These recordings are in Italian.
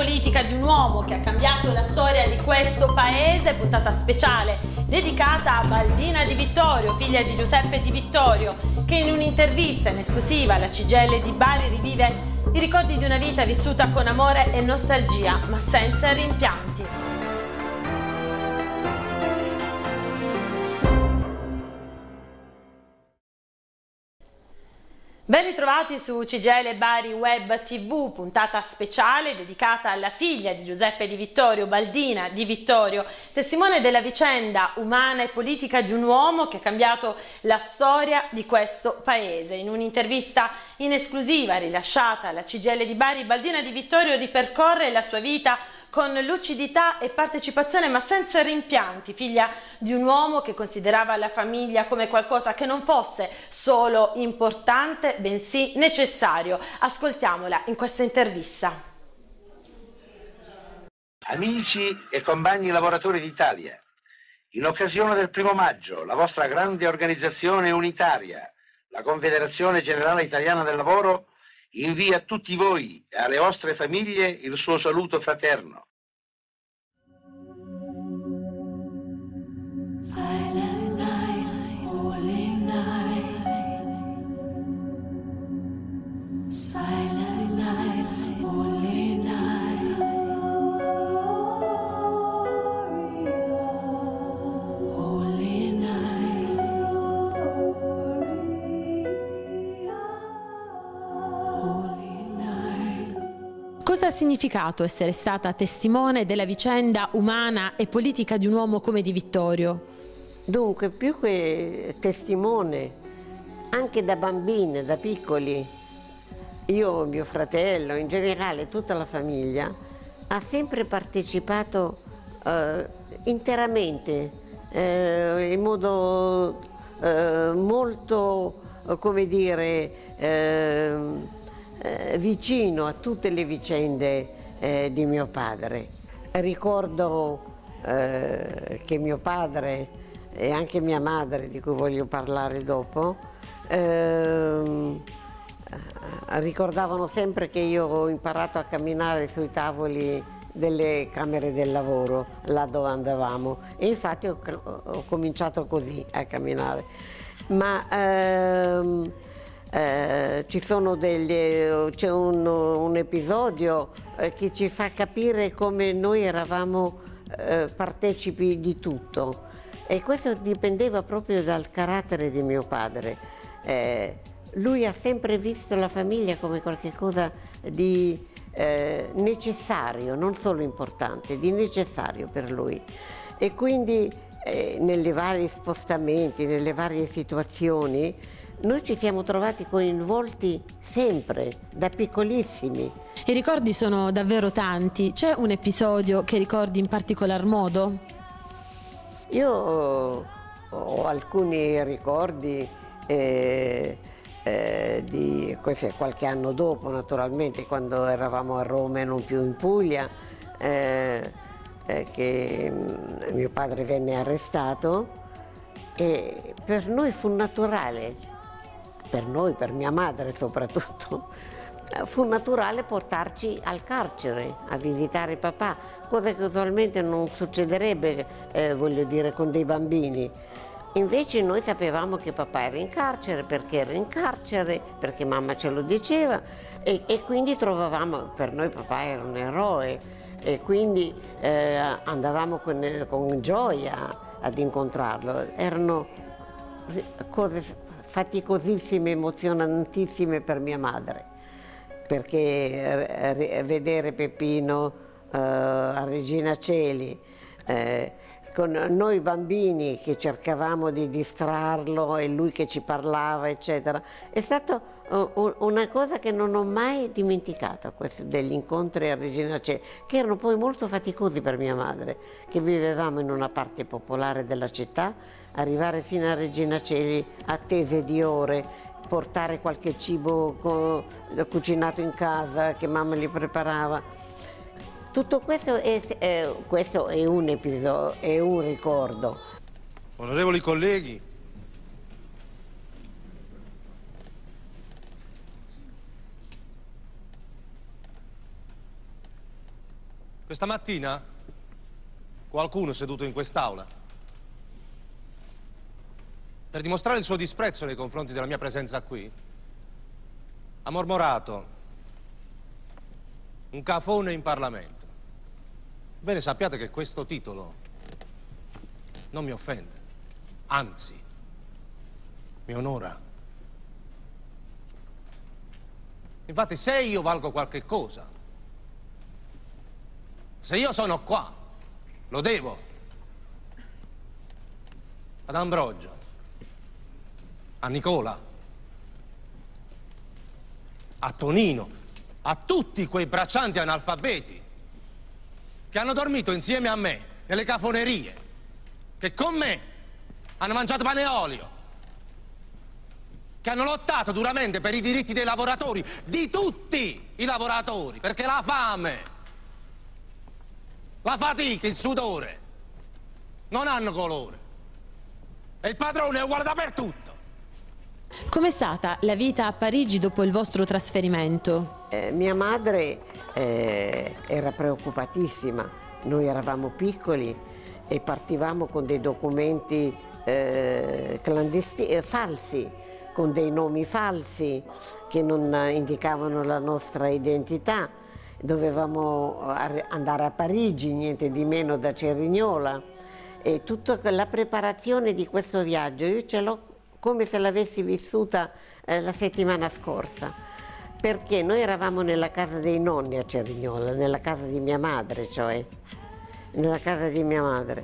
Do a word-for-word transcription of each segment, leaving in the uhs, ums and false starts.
politica di un uomo che ha cambiato la storia di questo paese, puntata speciale dedicata a Baldina Di Vittorio, figlia di Giuseppe Di Vittorio, che in un'intervista in esclusiva alla C G I L di Bari rivive i ricordi di una vita vissuta con amore e nostalgia, ma senza rimpianti. Ben ritrovati su C G I L Bari Web T V, puntata speciale dedicata alla figlia di Giuseppe Di Vittorio, Baldina Di Vittorio, testimone della vicenda umana e politica di un uomo che ha cambiato la storia di questo paese. In un'intervista in esclusiva rilasciata alla C G I L di Bari, Baldina Di Vittorio ripercorre la sua vita con lucidità e partecipazione, ma senza rimpianti, figlia di un uomo che considerava la famiglia come qualcosa che non fosse solo importante, bensì necessario. Ascoltiamola in questa intervista. Amici e compagni lavoratori d'Italia, in occasione del primo maggio, la vostra grande organizzazione unitaria, la Confederazione Generale Italiana del Lavoro, invia a tutti voi e alle vostre famiglie il suo saluto fraterno. Silent night, holy night. Silent night, holy night. Holy night. Holy night. Cosa ha significato essere stata testimone della vicenda umana e politica di un uomo come Di Vittorio? Dunque, più che testimone, anche da bambine, da piccoli, io, mio fratello, in generale tutta la famiglia, ha sempre partecipato eh, interamente, eh, in modo eh, molto, come dire, eh, eh, vicino a tutte le vicende eh, di mio padre. Ricordo eh, che mio padre e anche mia madre, di cui voglio parlare dopo, ehm, ricordavano sempre che io ho imparato a camminare sui tavoli delle camere del lavoro, là dove andavamo, e infatti ho, ho cominciato così a camminare. Ma ehm, eh, ci sono degli, c'è un, un episodio eh, che ci fa capire come noi eravamo eh, partecipi di tutto. E questo dipendeva proprio dal carattere di mio padre. Eh, lui ha sempre visto la famiglia come qualcosa di eh, necessario, non solo importante, di necessario per lui. E quindi eh, nei vari spostamenti, nelle varie situazioni, noi ci siamo trovati coinvolti sempre, da piccolissimi. I ricordi sono davvero tanti. C'è un episodio che ricordi in particolar modo? Io ho, ho alcuni ricordi eh, eh, di questo è qualche anno dopo, naturalmente, quando eravamo a Roma e non più in Puglia, eh, eh, che mh, mio padre venne arrestato e per noi fu naturale, per noi, per mia madre soprattutto, fu naturale portarci al carcere a visitare papà, cosa che usualmente non succederebbe, eh, voglio dire, con dei bambini. Invece noi sapevamo che papà era in carcere, perché era in carcere, perché mamma ce lo diceva, e, e quindi trovavamo, per noi papà era un eroe, e quindi eh, andavamo con, con gioia ad incontrarlo. Erano cose faticosissime, emozionantissime per mia madre, perché vedere Peppino eh, a Regina Coeli, eh, con noi bambini che cercavamo di distrarlo e lui che ci parlava, eccetera, è stata uh, una cosa che non ho mai dimenticato, degli incontri a Regina Coeli, che erano poi molto faticosi per mia madre, che vivevamo in una parte popolare della città, arrivare fino a Regina Coeli attese di ore, portare qualche cibo co cucinato in casa che mamma gli preparava. Tutto questo è, è, questo è un episodio, è un ricordo. Onorevoli colleghi, Questa mattina qualcuno seduto in quest'aula, per dimostrare il suo disprezzo nei confronti della mia presenza qui, ha mormorato un cafone in Parlamento. Bene, sappiate che questo titolo non mi offende, anzi, mi onora. Infatti, se io valgo qualche cosa, se io sono qua, lo devo ad Ambrogio, a Nicola, a Tonino, a tutti quei braccianti analfabeti che hanno dormito insieme a me nelle cafonerie, che con me hanno mangiato pane e olio, che hanno lottato duramente per i diritti dei lavoratori, di tutti i lavoratori, perché la fame, la fatica, il sudore non hanno colore e il padrone è uguale dappertutto. Com'è stata la vita a Parigi dopo il vostro trasferimento? Eh, mia madre eh, era preoccupatissima, noi eravamo piccoli e partivamo con dei documenti eh, clandestini, eh, falsi, con dei nomi falsi che non indicavano la nostra identità. Dovevamo andare a Parigi, niente di meno da Cerignola, e tutta la preparazione di questo viaggio io ce l'ho come se l'avessi vissuta eh, la settimana scorsa, perché noi eravamo nella casa dei nonni a Cerignola, nella casa di mia madre, cioè nella casa di mia madre,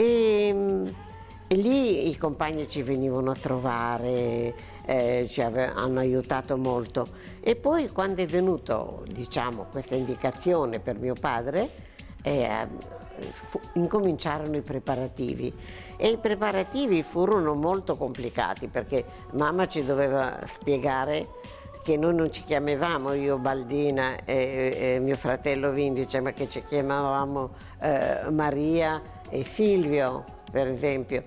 e, e lì i compagni ci venivano a trovare, eh, ci ave- hanno aiutato molto. E poi quando è venuto, diciamo, questa indicazione per mio padre, eh, fu- incominciarono i preparativi. E i preparativi furono molto complicati perché mamma ci doveva spiegare che noi non ci chiamavamo io Baldina e, e mio fratello Vindice, ma che ci chiamavamo eh, Maria e Silvio, per esempio,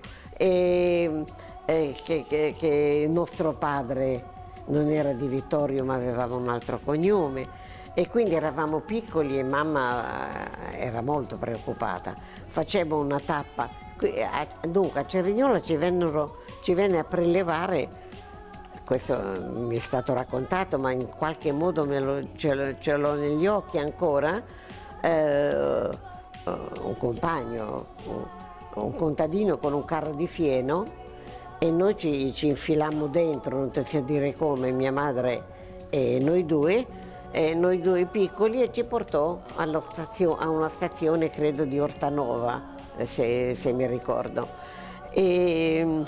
e, e che, che, che il nostro padre non era di Vittorio ma avevamo un altro cognome, e quindi eravamo piccoli e mamma era molto preoccupata. Facemmo una tappa. Dunque a Cerignola ci, vennero, ci venne a prelevare, questo mi è stato raccontato ma in qualche modo me lo, ce l'ho negli occhi ancora, eh, un compagno, un, un contadino con un carro di fieno, e noi ci, ci infilammo dentro, non ti so dire come, mia madre e noi due, e noi due piccoli, e ci portò allo stazio, a una stazione credo di Ortanova, Se, se mi ricordo, e,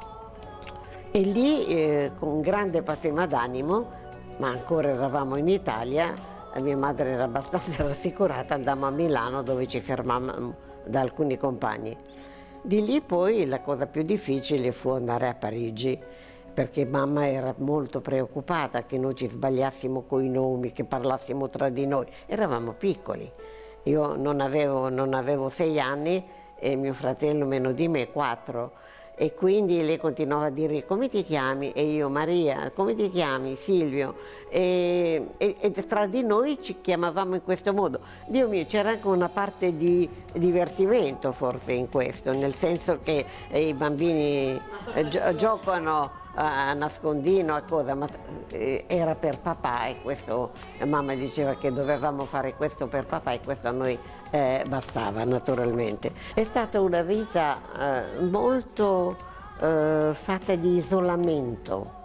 e lì eh, con grande patema d'animo, ma ancora eravamo in Italia, mia madre era abbastanza rassicurata, andammo a Milano dove ci fermammo da alcuni compagni. Di lì poi la cosa più difficile fu andare a Parigi, perché mamma era molto preoccupata che noi ci sbagliassimo coi nomi, che parlassimo tra di noi, eravamo piccoli. Io non avevo, non avevo sei anni e mio fratello meno di me quattro, e quindi lei continuava a dire come ti chiami? E io Maria, come ti chiami? Silvio, e, e, e tra di noi ci chiamavamo in questo modo. Dio mio, c'era anche una parte di divertimento forse in questo, nel senso che eh, i bambini eh, gio giocano a nascondino, a cosa, ma eh, era per papà, e questo mamma diceva che dovevamo fare questo per papà e questo a noi eh, bastava naturalmente. È stata una vita eh, molto eh, fatta di isolamento,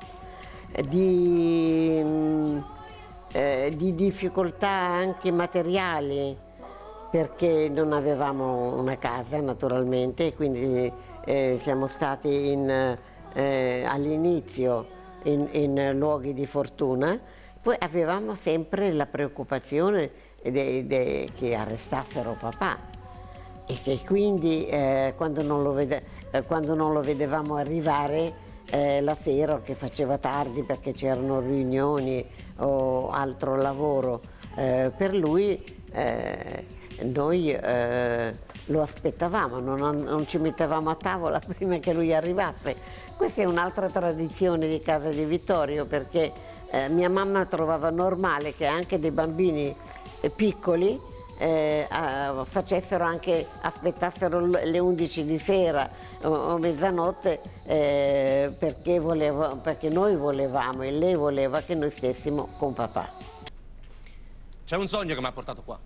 di, mh, eh, di difficoltà anche materiali, perché non avevamo una casa naturalmente, e quindi eh, siamo stati in Eh, all'inizio in, in luoghi di fortuna, poi avevamo sempre la preoccupazione de, de, che arrestassero papà, e che quindi eh, quando, non lo vede, eh, quando non lo vedevamo arrivare eh, la sera, che faceva tardi perché c'erano riunioni o altro lavoro eh, per lui, eh, noi eh, lo aspettavamo, non, non ci mettevamo a tavola prima che lui arrivasse. Questa è un'altra tradizione di casa di Vittorio, perché eh, mia mamma trovava normale che anche dei bambini eh, piccoli eh, a, facessero anche, aspettassero le undici di sera o, o mezzanotte eh, perché, volevo, perché noi volevamo e lei voleva che noi stessimo con papà. C'è un sogno che mi ha portato qua.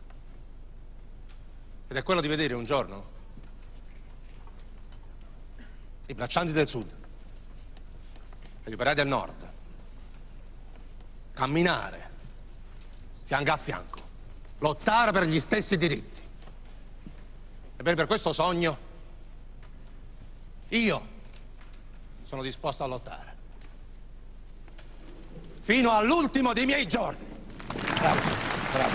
Ed è quello di vedere un giorno i braccianti del sud e gli operai del nord camminare fianco a fianco, lottare per gli stessi diritti. Ebbene, per questo sogno io sono disposto a lottare fino all'ultimo dei miei giorni. Bravo, bravo.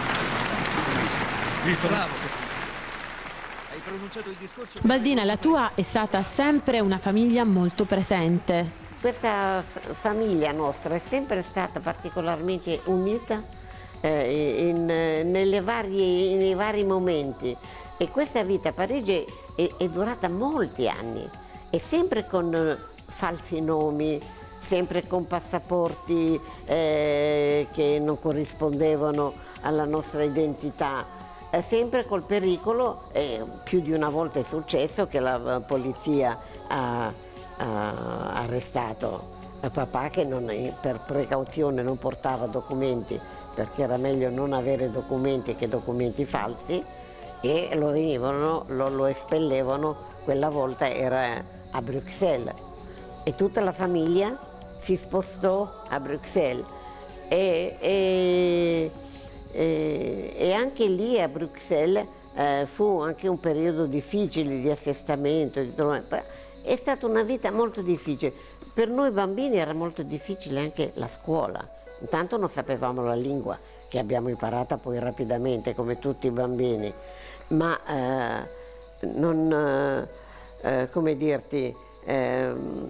Visto? Bravo. Hai pronunciato il discorso. Baldina, la tua è stata sempre una famiglia molto presente. Questa famiglia nostra è sempre stata particolarmente unita eh, in, nelle varie, nei vari momenti, e questa vita a Parigi è, è durata molti anni, e sempre con falsi nomi, sempre con passaporti eh, che non corrispondevano alla nostra identità, eh, sempre col pericolo, eh, più di una volta è successo che la polizia ha, ha arrestato papà, che non, per precauzione non portava documenti, perché era meglio non avere documenti che documenti falsi, e lo venivano, lo, lo espellevano. Quella volta era a Bruxelles, e tutta la famiglia si spostò a Bruxelles, e, e, e, e anche lì a Bruxelles eh, fu anche un periodo difficile di assestamento, di è stata una vita molto difficile. Per noi bambini era molto difficile anche la scuola, intanto non sapevamo la lingua, che abbiamo imparata poi rapidamente come tutti i bambini, ma eh, non, eh, come dirti, eh,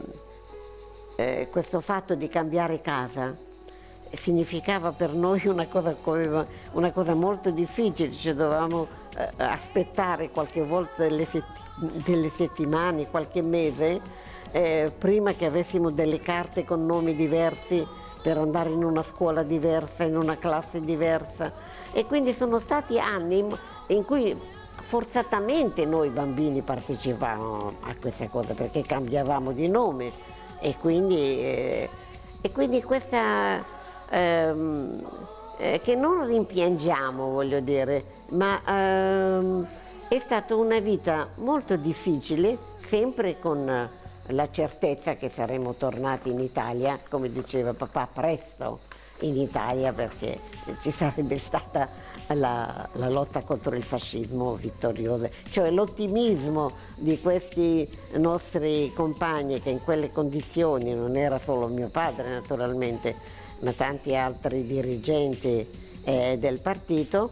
eh, questo fatto di cambiare casa significava per noi una cosa, una cosa molto difficile, cioè dovevamo eh, aspettare qualche volta delle, setti delle settimane, qualche mese, eh, prima che avessimo delle carte con nomi diversi per andare in una scuola diversa, in una classe diversa, e quindi sono stati anni in cui forzatamente noi bambini partecipavamo a questa cosa, perché cambiavamo di nome, e quindi, eh, e quindi questa ehm, eh, che non rimpiangiamo, voglio dire, ma ehm, è stata una vita molto difficile, sempre con la certezza che saremmo tornati in Italia, come diceva papà, presto in Italia, perché ci sarebbe stata la, la lotta contro il fascismo vittoriosa, cioè l'ottimismo di questi nostri compagni, che in quelle condizioni, non era solo mio padre naturalmente, ma tanti altri dirigenti eh, del partito.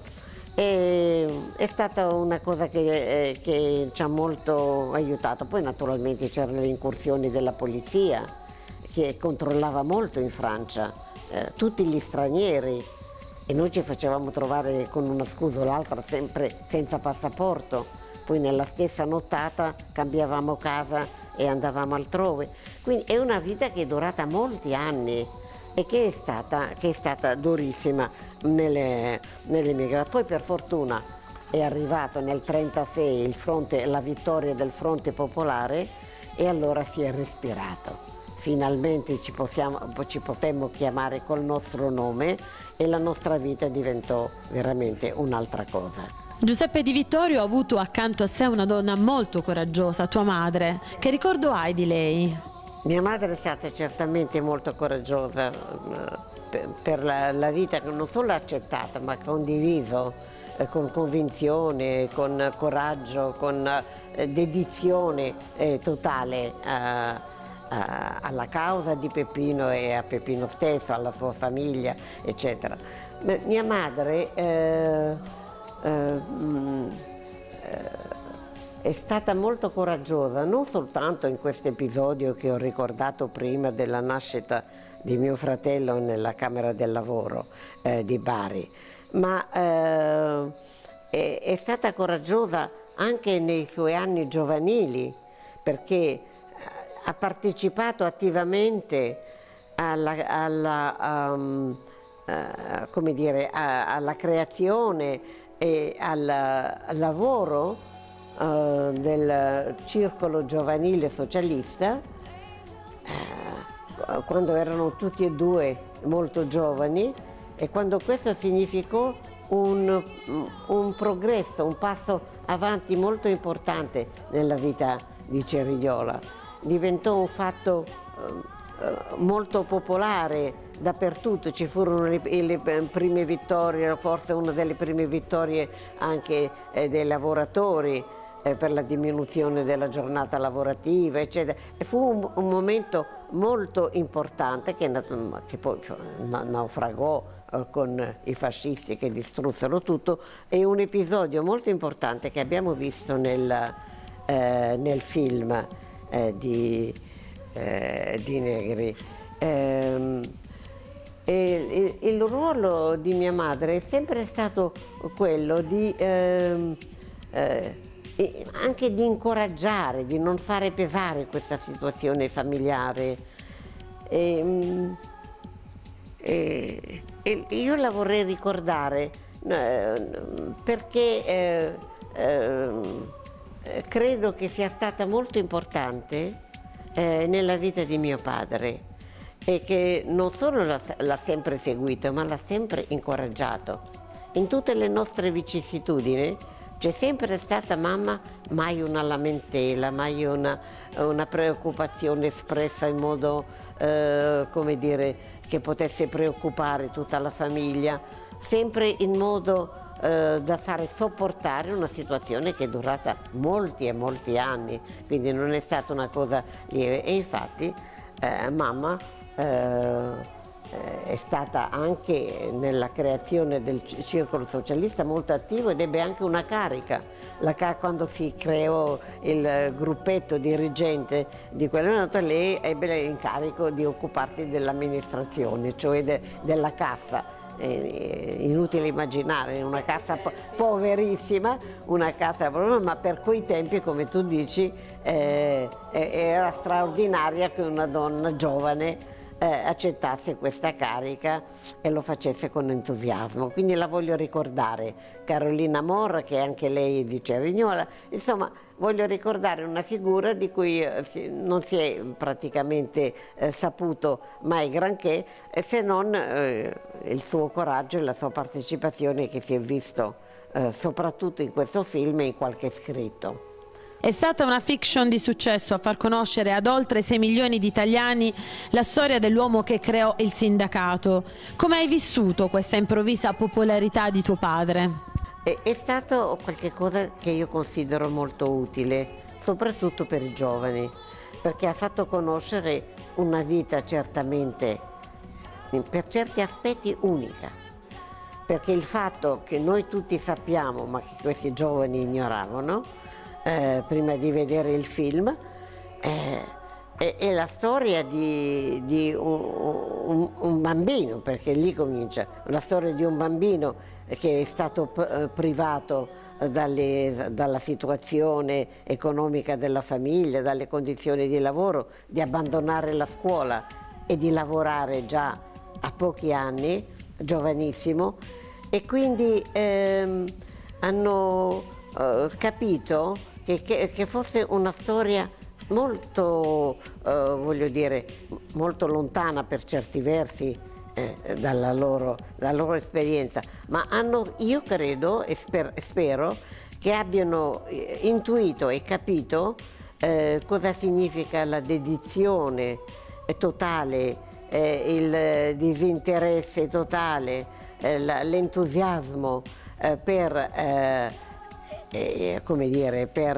E è stata una cosa che, eh, che ci ha molto aiutato. Poi naturalmente c'erano le incursioni della polizia, che controllava molto in Francia eh, tutti gli stranieri, e noi ci facevamo trovare con una scusa o l'altra sempre senza passaporto, poi nella stessa nottata cambiavamo casa e andavamo altrove. Quindi è una vita che è durata molti anni e che è stata, che è stata durissima nelle, nelle migrazioni. Poi per fortuna è arrivato nel trentasei il fronte, la vittoria del Fronte Popolare, e allora si è respirato. Finalmente ci, possiamo, ci potemmo chiamare col nostro nome, e la nostra vita diventò veramente un'altra cosa. Giuseppe Di Vittorio ha avuto accanto a sé una donna molto coraggiosa, tua madre. Che ricordo hai di lei? Mia madre è stata certamente molto coraggiosa per, per la, la vita che non solo ha accettato, ma condiviso eh, con convinzione, con coraggio, con eh, dedizione eh, totale a, a, alla causa di Peppino e a Peppino stesso, alla sua famiglia, eccetera. Mia madre eh, eh, mh, eh, è stata molto coraggiosa, non soltanto in questo episodio che ho ricordato prima della nascita di mio fratello nella Camera del Lavoro eh, di Bari, ma eh, è, è stata coraggiosa anche nei suoi anni giovanili, perché ha partecipato attivamente alla, alla, um, uh, come dire, a, alla creazione e al, al lavoro eh, del circolo giovanile socialista, eh, quando erano tutti e due molto giovani, e quando questo significò un, un progresso, un passo avanti molto importante nella vita di Cerignola. Diventò un fatto eh, molto popolare dappertutto, ci furono le, le prime vittorie, forse una delle prime vittorie anche eh, dei lavoratori eh, per la diminuzione della giornata lavorativa, eccetera. E fu un, un momento molto importante che, che poi naufragò eh, con i fascisti che distrussero tutto, e un episodio molto importante che abbiamo visto nel, eh, nel film eh, di, eh, di Negri. Ehm, E il, il ruolo di mia madre è sempre stato quello di ehm, eh, anche di incoraggiare, di non fare pesare questa situazione familiare. E, e, e io la vorrei ricordare eh, perché eh, eh, credo che sia stata molto importante eh, nella vita di mio padre, e che non solo l'ha sempre seguito, ma l'ha sempre incoraggiato. In tutte le nostre vicissitudini c'è sempre stata mamma, mai una lamentela, mai una, una preoccupazione espressa in modo, eh, come dire, che potesse preoccupare tutta la famiglia, sempre in modo eh, da fare sopportare una situazione che è durata molti e molti anni, quindi non è stata una cosa lieve. E infatti eh, mamma Eh, è stata anche nella creazione del circolo socialista molto attivo, ed ebbe anche una carica. La, quando si creò il gruppetto dirigente di quella nota, lei ebbe l'incarico di occuparsi dell'amministrazione, cioè de, della cassa. È inutile immaginare, una cassa po poverissima, una cassa, ma per quei tempi, come tu dici, eh, era straordinaria che una donna giovane Eh, accettasse questa carica e lo facesse con entusiasmo. Quindi la voglio ricordare, Carolina Morra, che anche lei è di Cerignola. Insomma, voglio ricordare una figura di cui eh, si, non si è praticamente eh, saputo mai granché, eh, se non eh, il suo coraggio e la sua partecipazione, che si è visto eh, soprattutto in questo film e in qualche scritto. È stata una fiction di successo a far conoscere ad oltre sei milioni di italiani la storia dell'uomo che creò il sindacato. Come hai vissuto questa improvvisa popolarità di tuo padre? È, è stato qualcosa che io considero molto utile, soprattutto per i giovani, perché ha fatto conoscere una vita certamente, per certi aspetti, unica. Perché il fatto che noi tutti sappiamo, ma che questi giovani ignoravano, Eh, prima di vedere il film, eh, è, è la storia di, di un, un, un bambino, perché lì comincia, la storia di un bambino che è stato privato dalle, dalla situazione economica della famiglia, dalle condizioni di lavoro, di abbandonare la scuola e di lavorare già a pochi anni, giovanissimo, e quindi ehm, hanno eh, capito Che, che, che fosse una storia molto, eh, voglio dire, molto lontana per certi versi eh, dalla, loro, dalla loro esperienza, ma hanno, io credo e sper, spero che abbiano intuito e capito eh, cosa significa la dedizione totale, eh, il disinteresse totale, eh, l'entusiasmo eh, per eh, Eh, come dire, per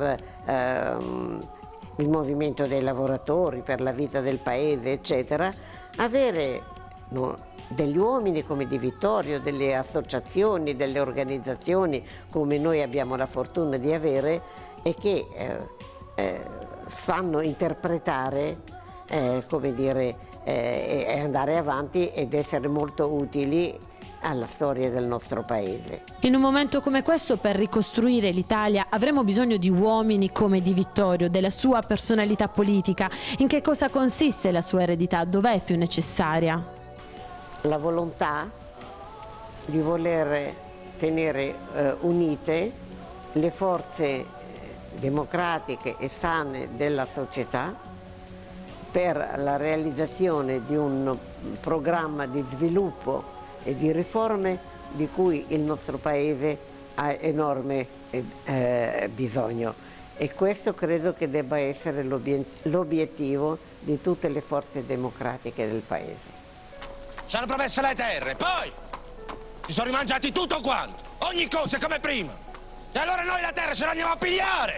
ehm, il movimento dei lavoratori, per la vita del paese, eccetera, avere no, degli uomini come Di Vittorio, delle associazioni, delle organizzazioni come noi abbiamo la fortuna di avere, e che eh, eh, sanno interpretare, eh, come dire, eh, e andare avanti ed essere molto utili alla storia del nostro paese. In un momento come questo, per ricostruire l'Italia, avremo bisogno di uomini come Di Vittorio, della sua personalità politica. In che cosa consiste la sua eredità? Dov'è più necessaria? La volontà di voler tenere eh, unite le forze democratiche e sane della società per la realizzazione di un programma di sviluppo e di riforme di cui il nostro Paese ha enorme eh, bisogno. E questo credo che debba essere l'obiettivo di tutte le forze democratiche del Paese. Ci hanno promesso le terre, poi si sono rimangiati tutto quanto, ogni cosa è come prima. E allora noi la terra ce la andiamo a pigliare!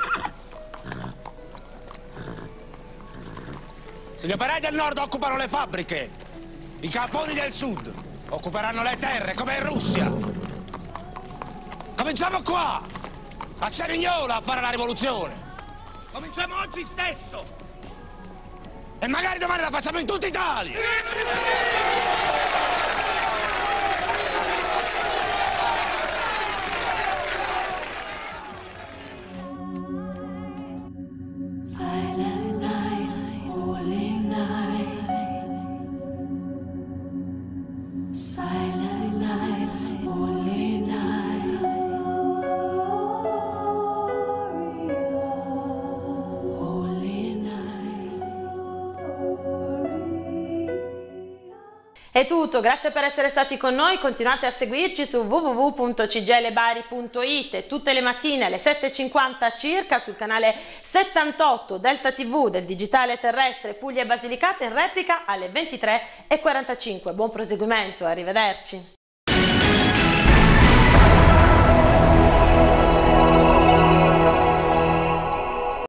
Se gli operai del nord occupano le fabbriche, i cafoni del sud occuperanno le terre come in Russia. Cominciamo qua, a Cerignola, a fare la rivoluzione. Cominciamo oggi stesso. E magari domani la facciamo in tutta Italia. Silent night, holy night. Silent night, holy night. Holy night. È tutto, grazie per essere stati con noi, continuate a seguirci su w w w punto c g l bari punto i t e tutte le mattine alle sette e cinquanta circa sul canale settantotto Delta tivù del digitale terrestre Puglia e Basilicata, in replica alle ventitré e quarantacinque. Buon proseguimento, arrivederci.